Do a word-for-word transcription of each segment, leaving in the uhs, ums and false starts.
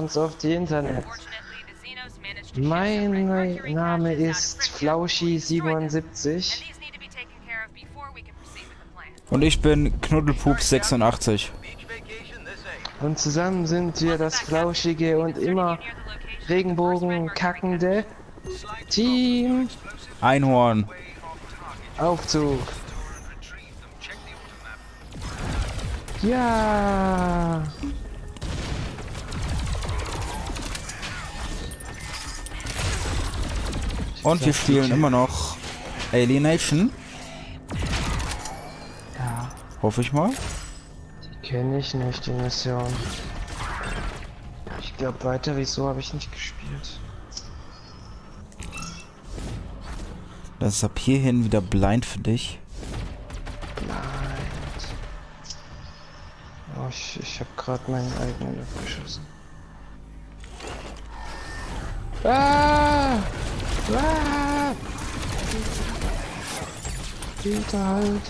ganz oft die Internet. Mein Name ist Flauschi siebenundsiebzig. Und ich bin Knuddelpup sechsundachtzig. Und zusammen sind wir das flauschige und immer regenbogenkackende Team Einhorn. Aufzug. Ja. Und wir spielen immer noch Alienation. Ja. Hoffe ich mal. Die kenne ich nicht, die Mission. Ich glaube, weiter wieso habe ich nicht gespielt. Das ist ab hierhin wieder blind für dich. Blind. Oh, ich, ich habe gerade meinen eigenen Luft geschossen. Ah! Ah! Peter halt.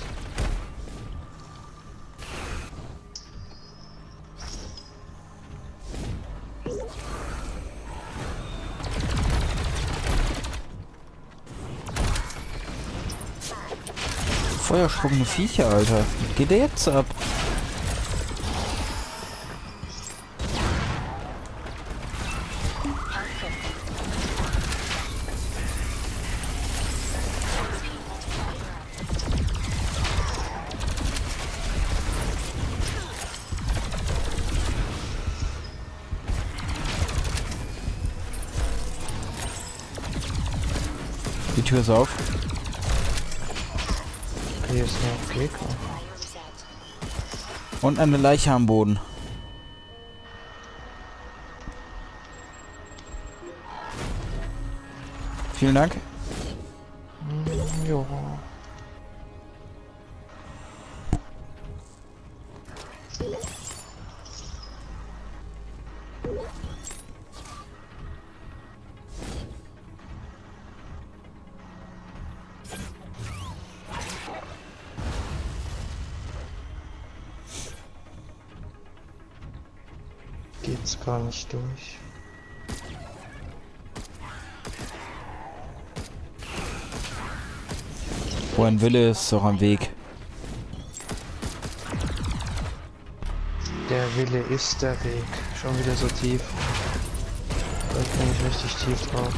Feuerspuckende Viecher, Alter. Geht der jetzt ab? Die Tür ist auf. Hier ist noch Gegner. Und eine Leiche am Boden. Vielen Dank. Mm, jo. Geht's gar nicht durch. Wo ein Wille ist, ist auch am Weg. Der Wille ist der Weg. Schon wieder so tief. Da bin ich richtig tief drauf.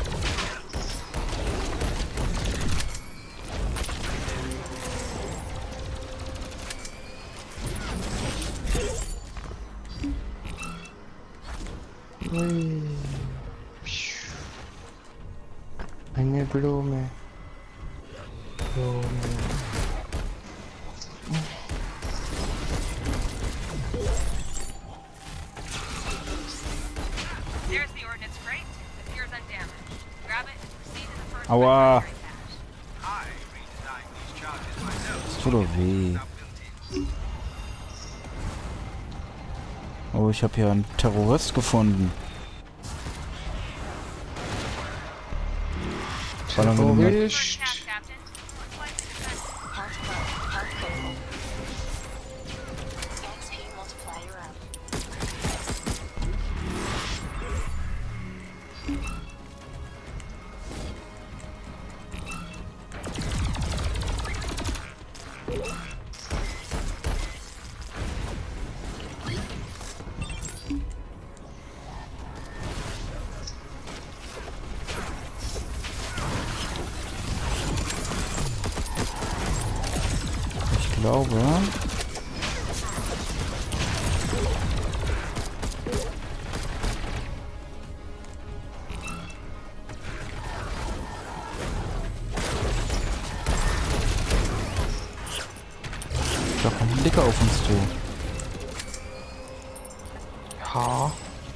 Ui. Eine Blume. Blume. Aua. Das tut doch weh. Oh, ich habe hier einen Terrorist gefunden. Terrorist. Ich glaube... Da kommt ein Dicker auf uns zu. Ja.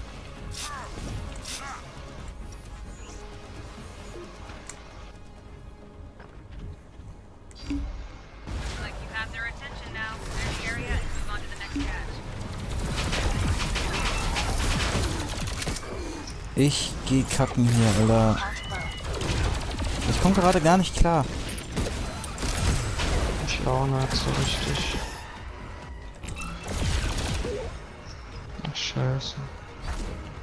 Ich geh kacken hier, Alter. Ich komme gerade gar nicht klar. Ich auch nicht so richtig. Ach, scheiße.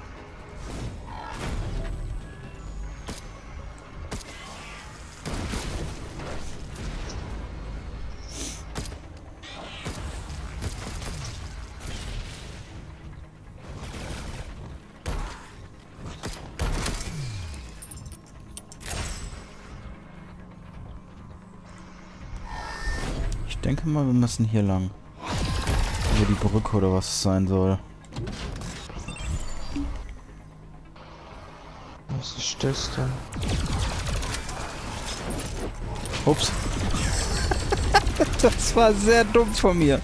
Ich denke mal, wir müssen hier lang. Über die Brücke oder was es sein soll. Was ist das denn? Ups. Das war sehr dumm von mir.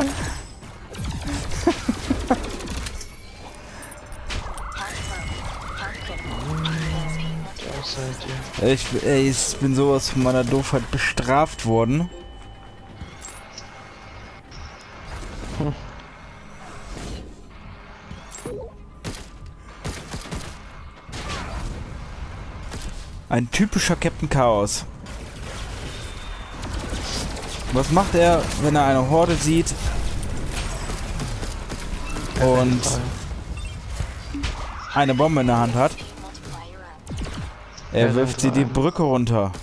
Da seid ihr. Ich, ey, ich bin sowas von meiner Doofheit bestraft worden. Hm. Ein typischer Captain Chaos. Was macht er, wenn er eine Horde sieht und eine Bombe in der Hand hat? Er wirft sie die Brücke runter.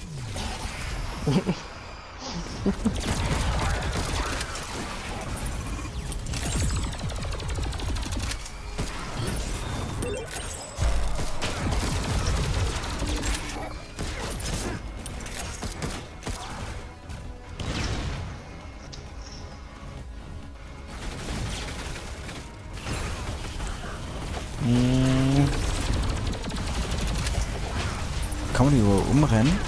Hm. Kann man die überhaupt umrennen?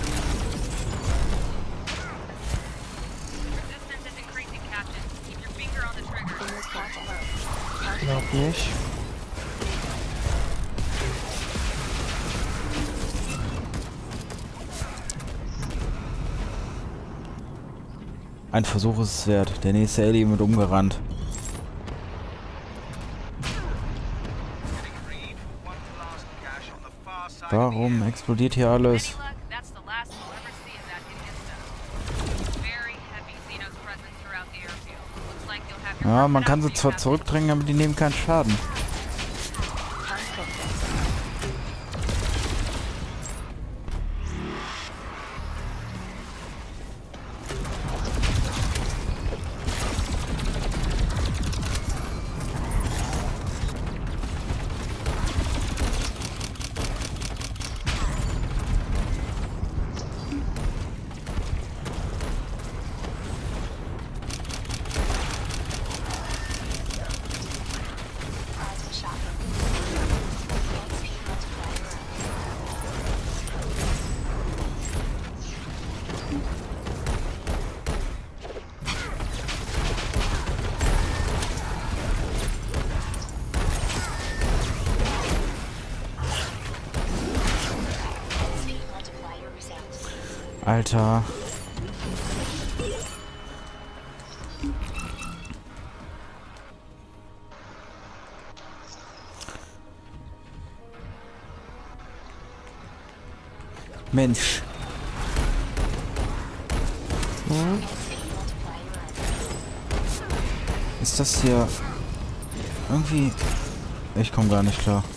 Ich glaub nicht. Ein Versuch ist es wert. Der nächste Alien wird umgerannt. Warum explodiert hier alles? Ja, man kann sie zwar zurückdrängen, aber die nehmen keinen Schaden. Alter. Mensch. Hm? Ist das hier irgendwie... Ich komme gar nicht klar.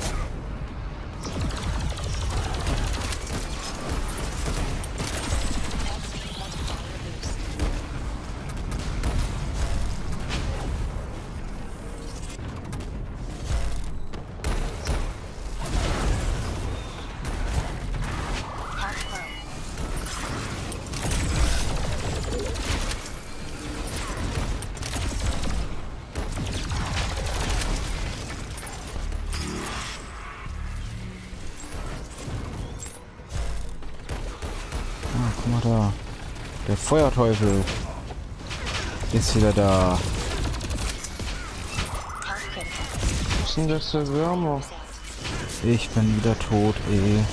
Ah, guck mal da. Der Feuerteufel ist wieder da. Was sind das für Würmer? Ich bin wieder tot, ey.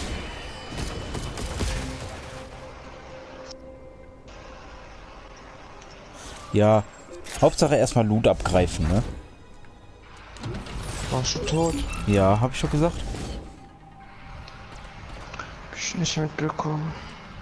Ja, Hauptsache erstmal Loot abgreifen, ne? Warst du tot? Ja, hab ich schon gesagt. Hab ich nicht mitbekommen.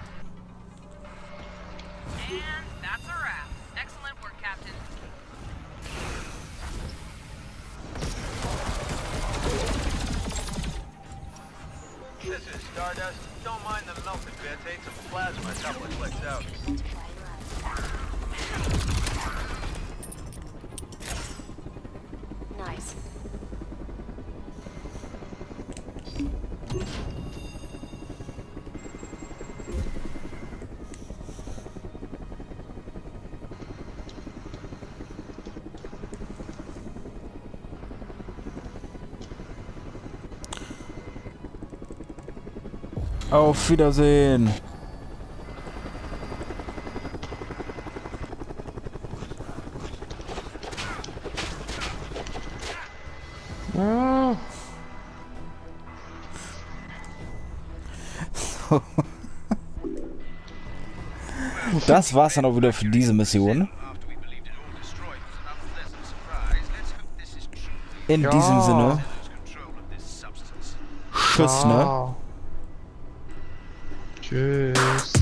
This is Stardust. Don't mind the melted bits. Ate some plasma a couple of clicks out. Nice. Auf Wiedersehen. Ah. Das war's dann auch wieder für diese Mission. In Ja. diesem Sinne. Tschüss, ne? Tschüss.